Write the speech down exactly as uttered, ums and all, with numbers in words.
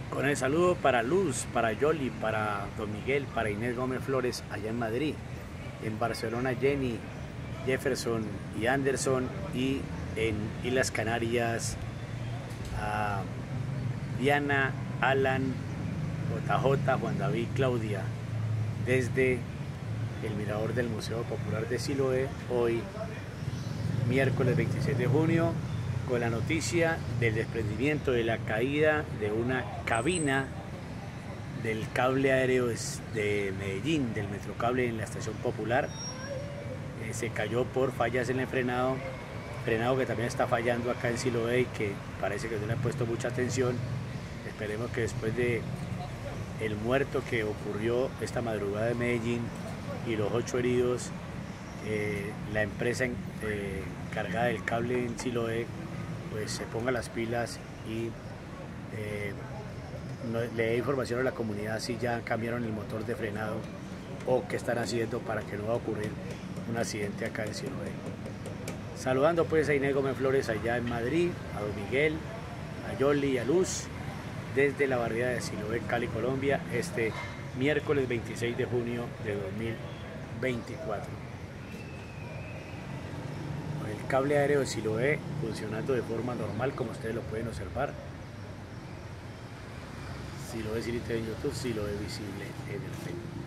Con el saludo para Luz, para Yoli, para Don Miguel, para Inés Gómez Flores allá en Madrid, en Barcelona Jenny, Jefferson y Anderson, y en Islas Canarias a Diana, Alan, J J, Juan David, Claudia, desde el mirador del Museo Popular de Siloé, hoy miércoles veintiséis de junio, con la noticia del desprendimiento de la caída de una cabina del cable aéreo de Medellín, del Metrocable en la estación Popular. Eh, se cayó por fallas en el frenado, frenado que también está fallando acá en Siloé y que parece que no le han puesto mucha atención. Esperemos que después de el muerto que ocurrió esta madrugada en Medellín y los ocho heridos, eh, la empresa eh, encargada del cable en Siloé pues se ponga las pilas y eh, no, le dé información a la comunidad si ya cambiaron el motor de frenado o qué están haciendo para que no va a ocurrir un accidente acá en Siloé. Saludando pues a Inés Gómez Flores allá en Madrid, a Don Miguel, a Yoli y a Luz desde la barriada de Siloé, Cali, Colombia, este miércoles veintiséis de junio de dos mil veinticuatro. El cable aéreo de Siloé funcionando de forma normal, como ustedes lo pueden observar. Siloé City en YouTube, Siloé visible en el Facebook.